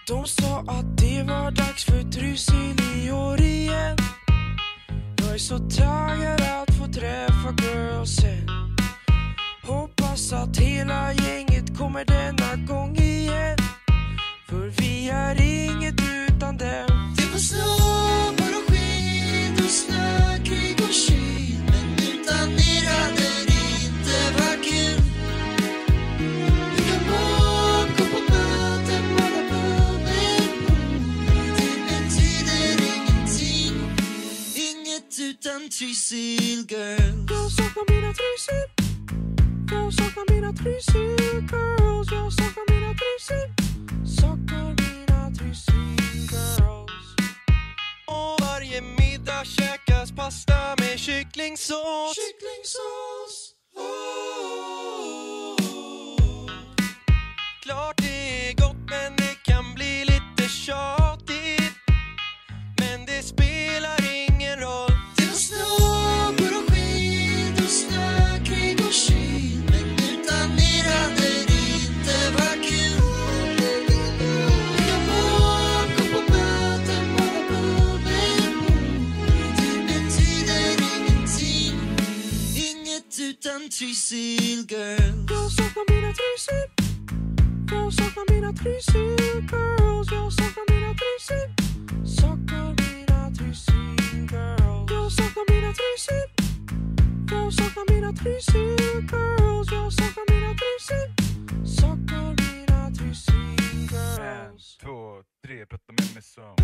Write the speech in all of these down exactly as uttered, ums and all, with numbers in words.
De sa att det var dags för Trysil i år igen. Jag är så taggad att få träffa girlsen. Hoppas att hela gänget kommer denna gång igen. För vi är inget utan dem. Det var snabbar och sked och snö, krig och kyl. Men utan er hade det inte varit kul. Vi kan bara gå på möten, bara bubbel. Det betyder ingenting. Inget utan Trysil girls. Jag saknar mina Trysil. Jag saknar mina Trysil girls. Jag saknar mina Trysil. Saknar mina Trysil girls. Och varje middag käkas pasta med kycklingsås. Kycklingsås. Oh. Klart det är gott men det kan bli lite tjatigt. Men det spelar ingen roll. Det var snabbar och sked och snö, krig och kyl. Men utan er hade det inte varit kul. Vi kan bara gå på möten, bara bubbel. Det betyder ingenting. Inget utan Trysil girls. Jag saknar mina Trysil. Jag saknar mina Trysil girls. Jag saknar mina Trysil. Saknar mina Trysil girls. Jag saknar mina Trysil. Jag saknar mina Trysil girls. Jag saknar mina Trysil. Saknar mina Trysil girls. En, två, tre, prata med mig som.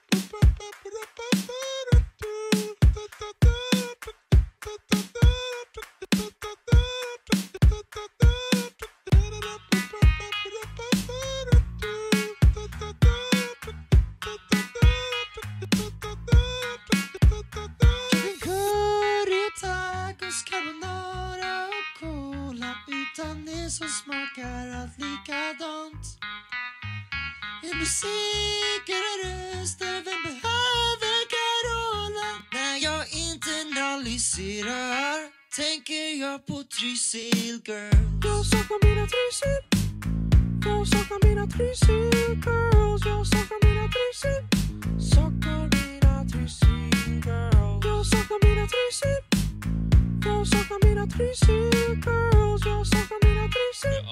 Chicken curry, tacos, carbonara och cola. Utan det så smakar allt likadant. Är musik, är det röster, vem behöver Carola? När jag internaliserar tänker jag på Trysil girls. Jag saknar mina Trysil. Jag saknar mina Trysil girls. Jag saknar mina Trysil. Saknar mina Trysil girls. Jag saknar mina Trysil. Jag saknar mina Trysil girls. Jag saknar mina Trysil.